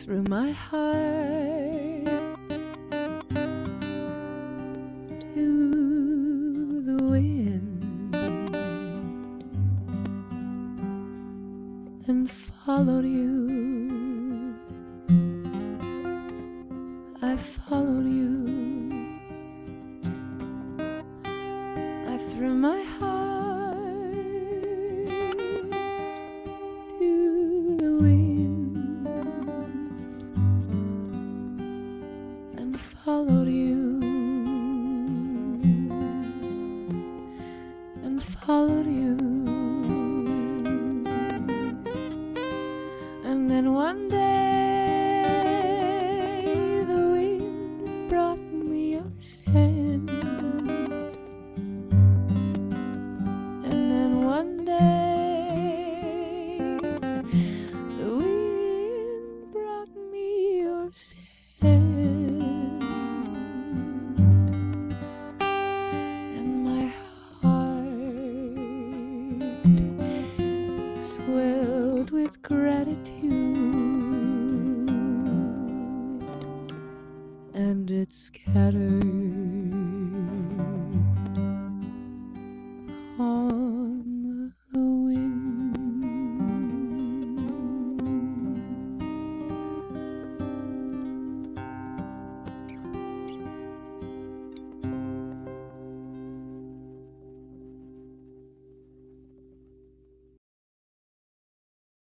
threw my heart to the wind and followed you. I followed you. I threw my heart to the wind and followed you. And followed you. And then one day the wind brought me your scent. And then one day the wind brought me your scent. And my heart swelled with gratitude, and it scattered